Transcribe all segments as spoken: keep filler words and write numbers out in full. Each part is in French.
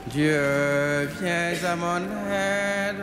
Dieu, viens à mon aide.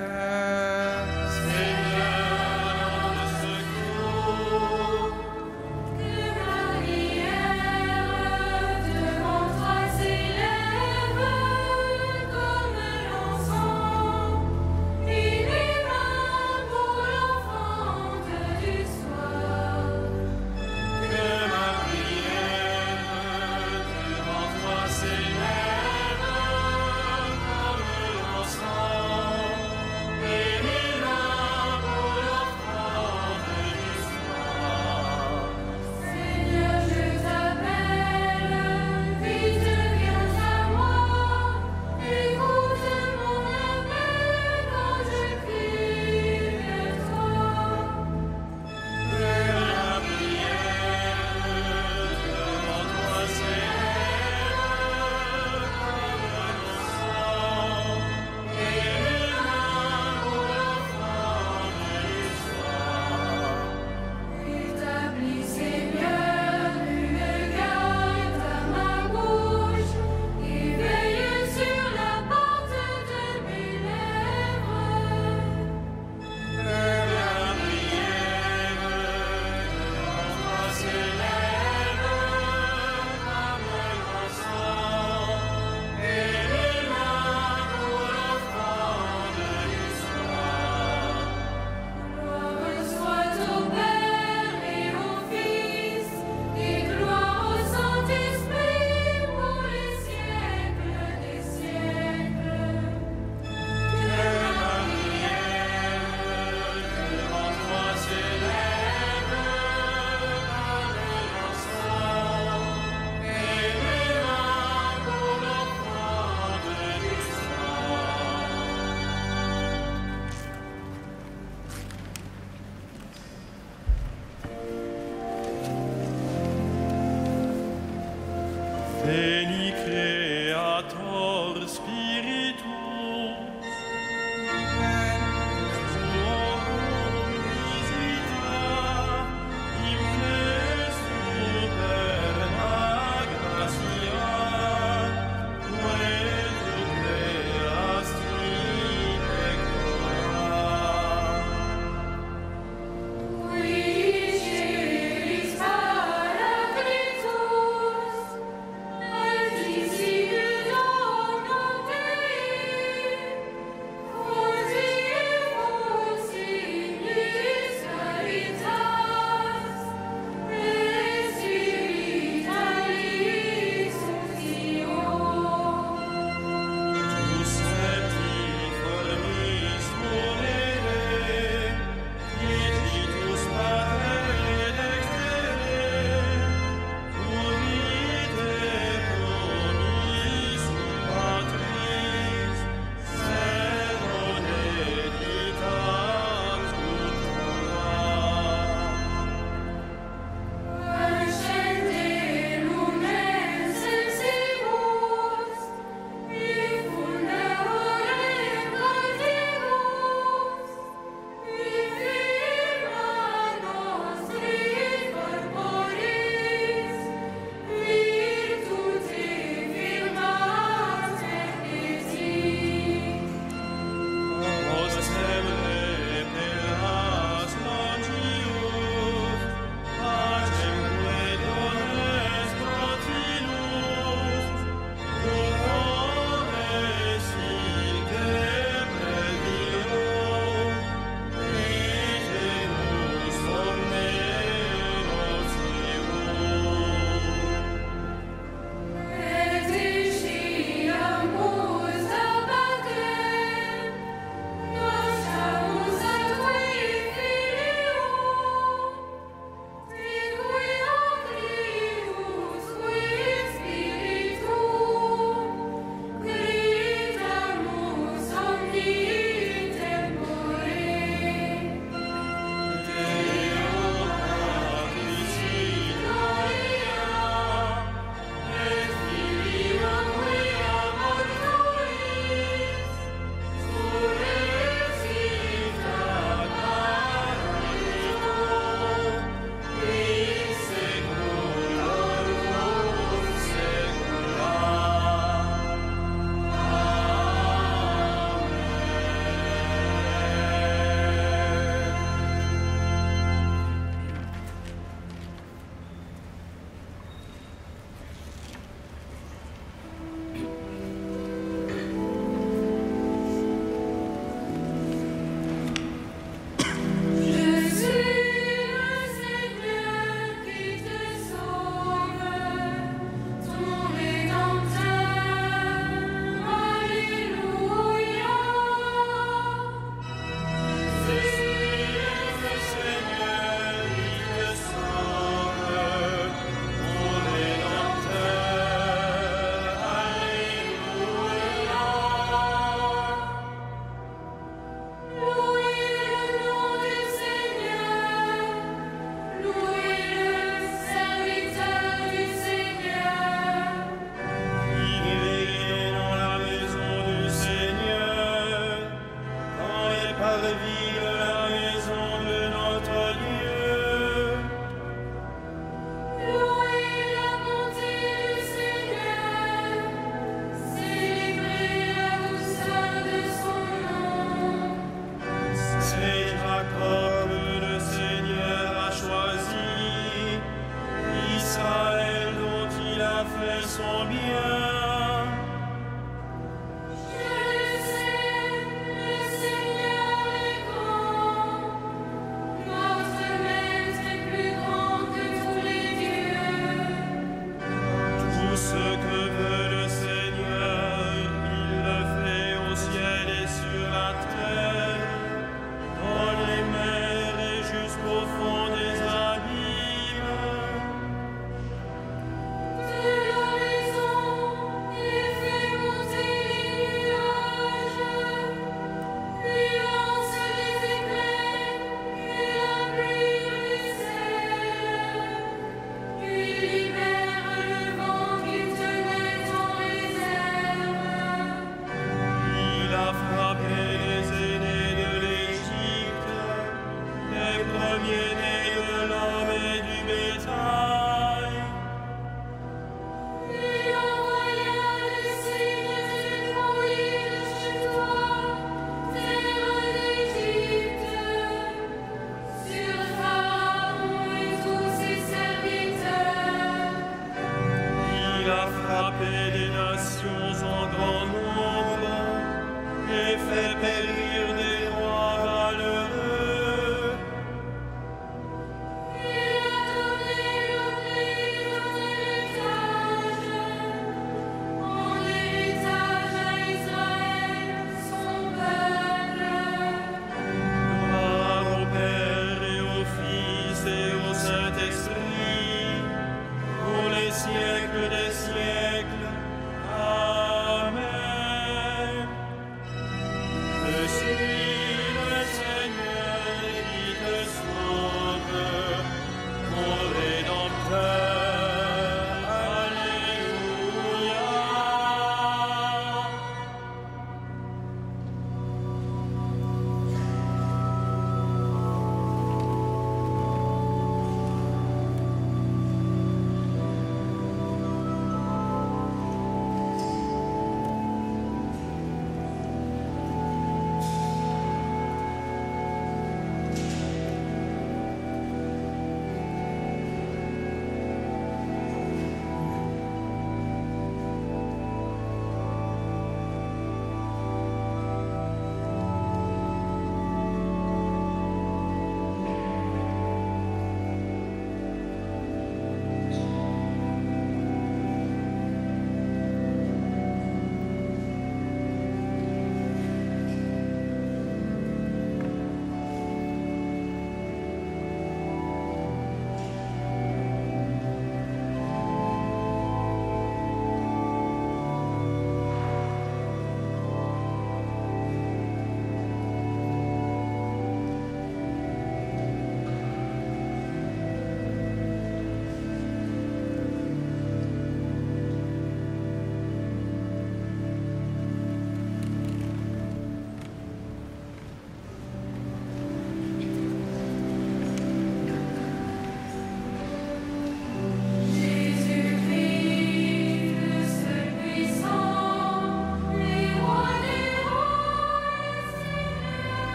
Veni Creator Spiritus, Tuorum visita in me superna gratia, quae tu creasti pectora. Qui celis Paracletus, son bien.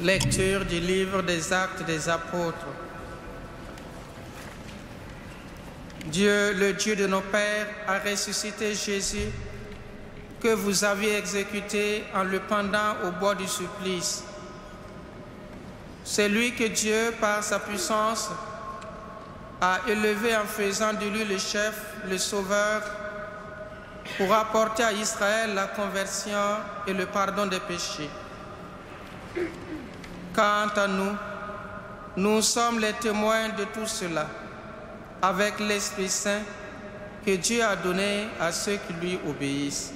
Lecture du livre des Actes des Apôtres. Dieu, le Dieu de nos pères, a ressuscité Jésus que vous aviez exécuté en le pendant au bois du supplice. C'est lui que Dieu, par sa puissance, a élevé en faisant de lui le chef, le sauveur, pour apporter à Israël la conversion et le pardon des péchés. Quant à nous, nous sommes les témoins de tout cela, avec l'Esprit Saint que Dieu a donné à ceux qui lui obéissent.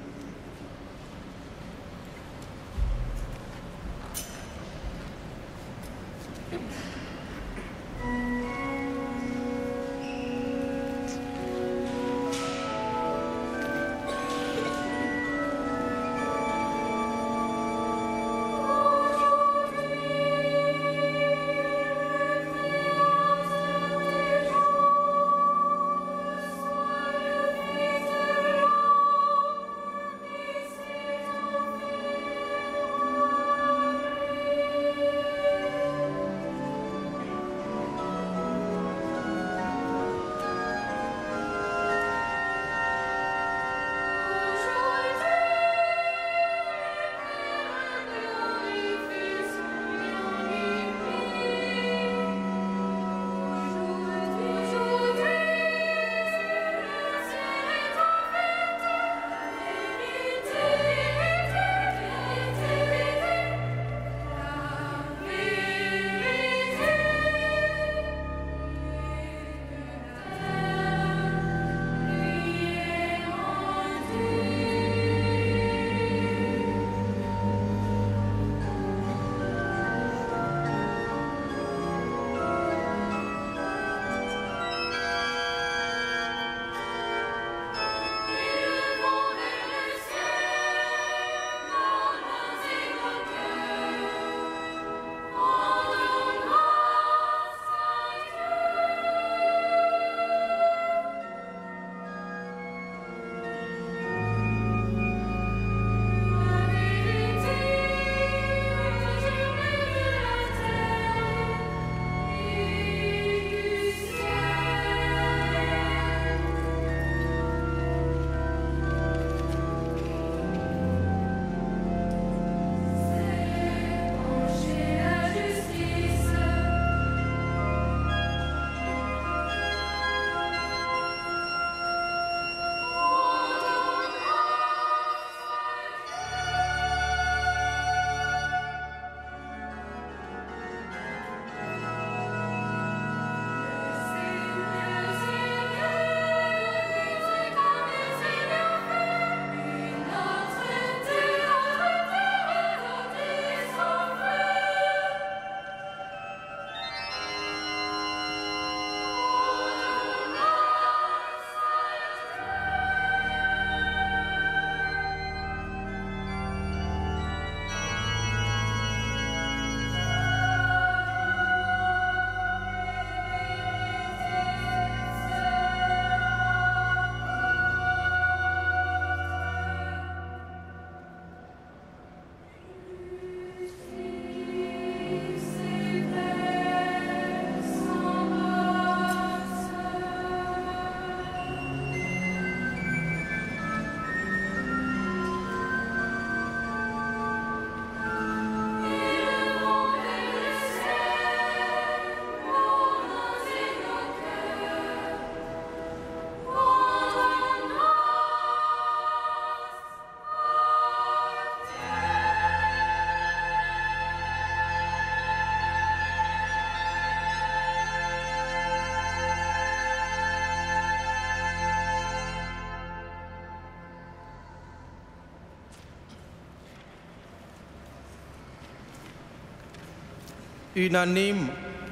Unanime,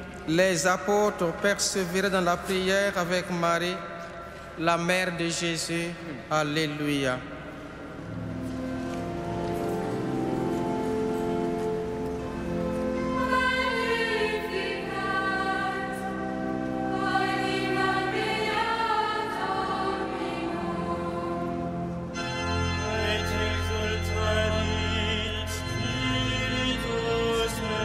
les apôtres persévéraient dans la prière avec Marie, la mère de Jésus. Alléluia. Et exultarit Spiritus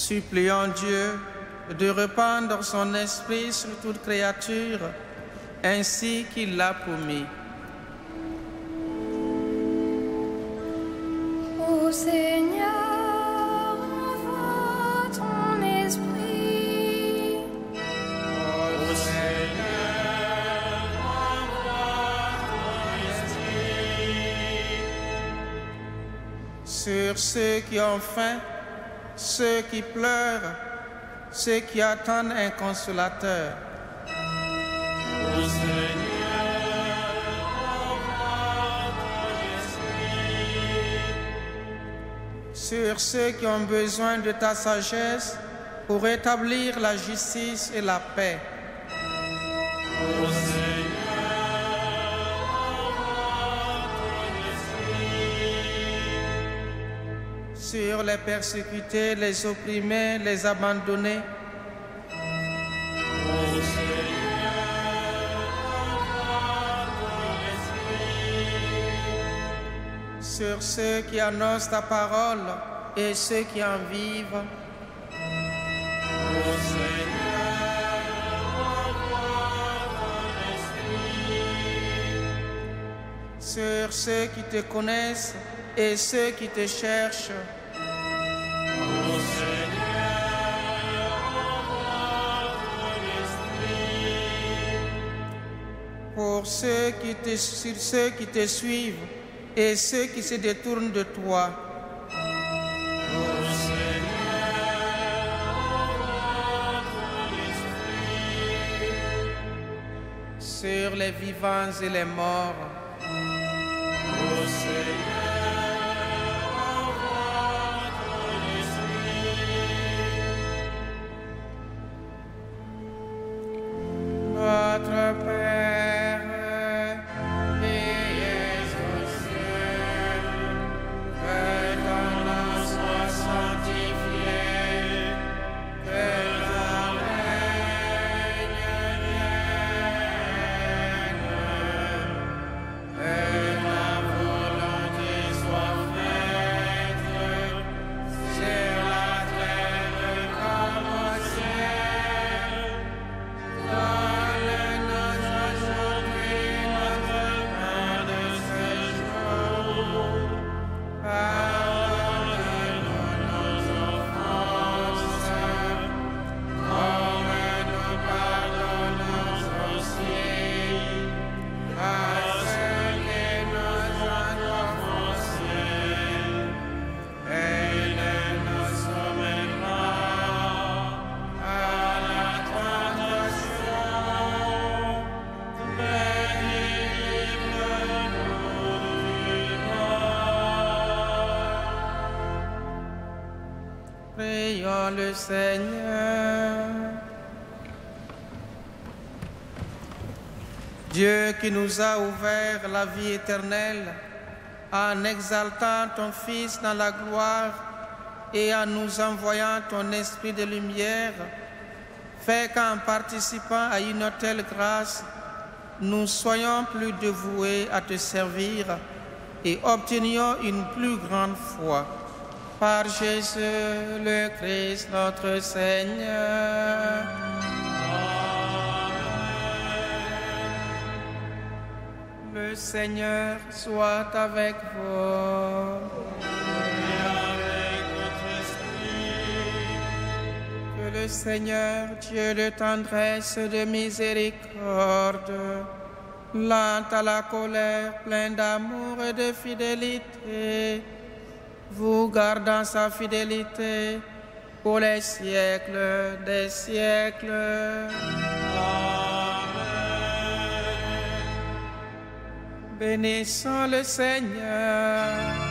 supplions Dieu de répandre son esprit sur toute créature, ainsi qu'il l'a promis. Ô Seigneur, envoie ton esprit. Ô Seigneur, envoie ton esprit Sur ceux qui ont faim, ceux qui pleurent, ceux qui attendent un consolateur. Ô Seigneur, envoie ton esprit Sur ceux qui ont besoin de ta sagesse pour rétablir la justice et la paix. Ô Seigneur, envoie ton esprit Sur les persécutés, les opprimés, les abandonnés. Ô Seigneur, envoie ton esprit Sur ceux qui annoncent ta parole et ceux qui en vivent. Ô Seigneur, envoie ton esprit Sur ceux qui te connaissent et ceux qui te cherchent. Ô Seigneur, envoie ton esprit Pour ceux qui te, sur ceux qui te suivent et ceux qui se détournent de toi. Ô Seigneur, envoie ton esprit Sur les vivants et les morts. Ô Seigneur, envoie ton esprit Notre Père, qui es aux cieux, que ton nom soit sanctifié, que ton règne vienne, que ta volonté soit faite sur la terre comme au ciel. Donne-nous aujourd'hui notre pain de ce jour. Pardonne-nous nos offenses, comme nous pardonnons aussi à ceux qui nous ont offensés. Et ne nous soumets pas à la tentation, mais délivre-nous du mal. Prions le Seigneur. Dieu qui nous a ouvert la vie éternelle en exaltant ton Fils dans la gloire et en nous envoyant ton esprit de lumière, fais qu'en participant à une telle grâce, nous soyons plus dévoués à te servir et obtenions une plus grande foi. Par Jésus le Christ notre Seigneur. Le Seigneur soit avec vous. et avec votre esprit. Que le Seigneur, Dieu de tendresse et de miséricorde, lent à la colère, plein d'amour et de fidélité, vous gardant sa fidélité pour les siècles des siècles. Bénissons le Seigneur.